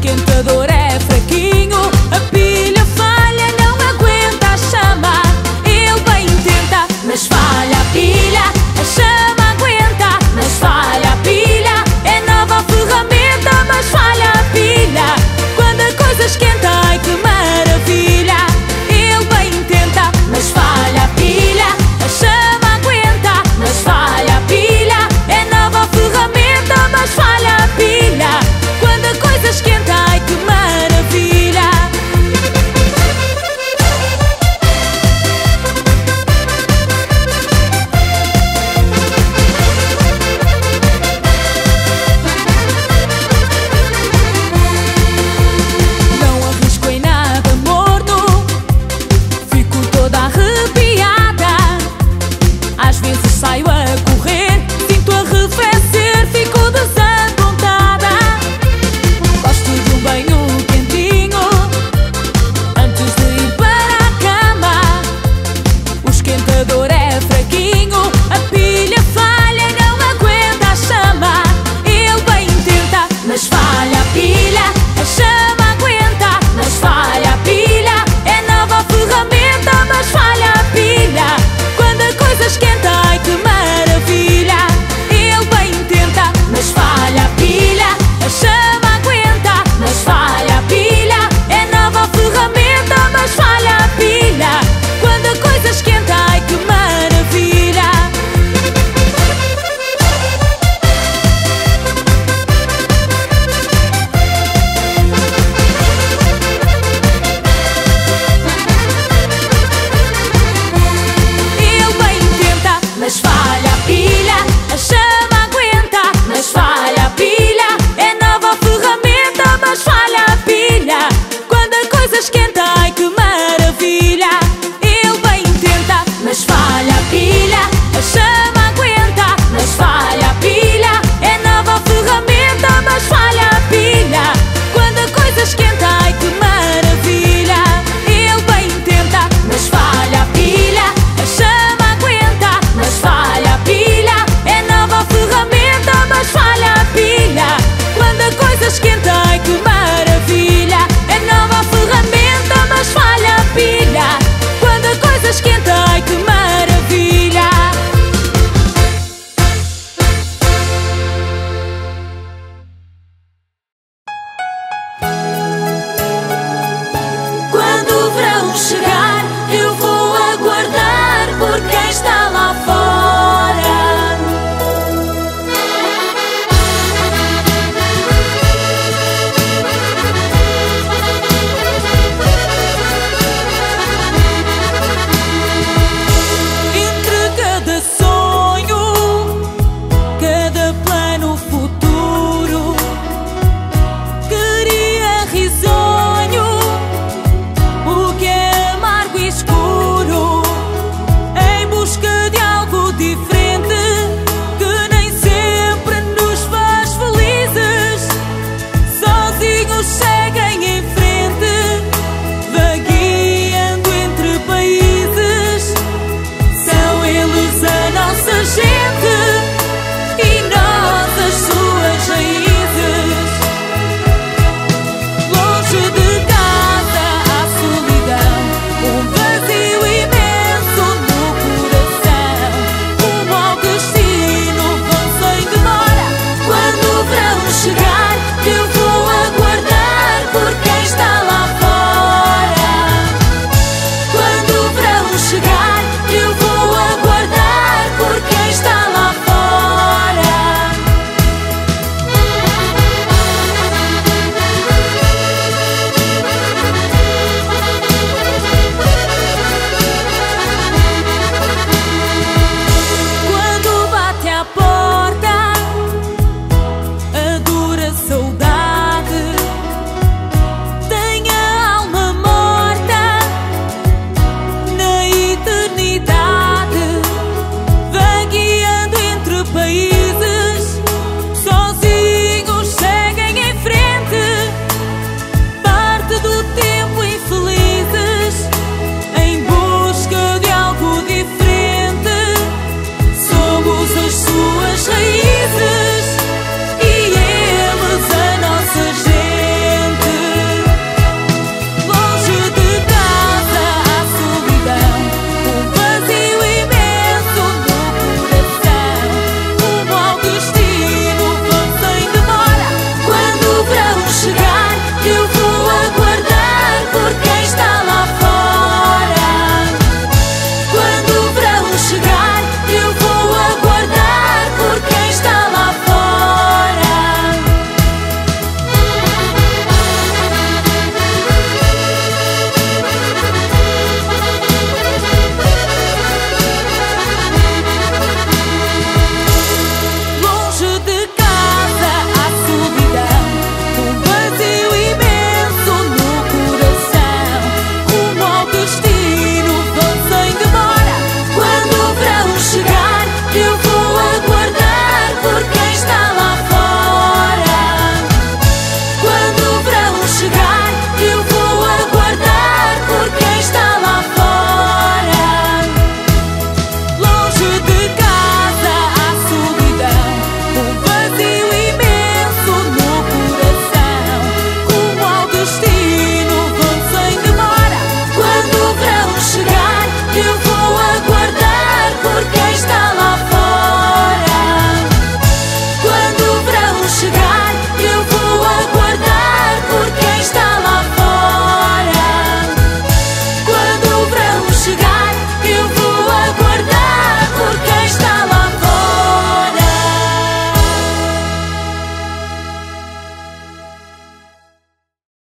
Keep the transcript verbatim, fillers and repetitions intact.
esquentador é fraquinho, a pilha falha, não aguenta a chama. Ele bem tenta, mas falha a pilha. A chama aguenta, mas falha a pilha. É nova a ferramenta, mas falha a pilha. Quando a coisa esquenta, ai que maravilha. Ele bem tenta, mas falha a pilha. A chama aguenta, mas falha a pilha. É nova a ferramenta, mas falha a pilha. Quando a coisa esquenta, ai que maravilha. Não arrisco em nada morno, fico toda arrepiada. Às vezes saio a correr, sinto arrefecer, fico desapontada. Gosto de um banho quentinho antes de ir para a cama. O esquentador é fraquinho, a pilha falha, não aguenta a chama. Ele bem tenta, mas falha a pilha. A chama aguenta, mas falha a pilha. É nova a ferramenta, mas falha a pilha. Quando a coisa esquenta, ai que maravilha. Ele bem tenta, mas falha a pilha. A chama aguenta, mas falha a pilha. É nova a ferramenta, mas falha a pilha. Quando a coisa esquenta, ai que maravilha. Ele bem tenta, mas falha a pilha. A chama aguenta, mas falha a pilha. É nova a ferramenta, mas falha a pilha. Quando a coisa esquenta, ai que maravilha. Ele bem tenta, mas falha a pilha. A chama aguenta, mas falha a pilha. É nova a ferramenta, mas falha a pilha. Quando a coisa esquenta, ai que maravilha. Ele bem tenta, mas falha a pilha. A chama aguenta, mas falha a pilha. É nova a ferramenta, mas falha a pilha. Quando a coisa esquenta, ai que maravilha. É nova a ferramenta, mas falha a pilha. Quando a coisa esquenta, ai que maravilha. Quando o verão chegar,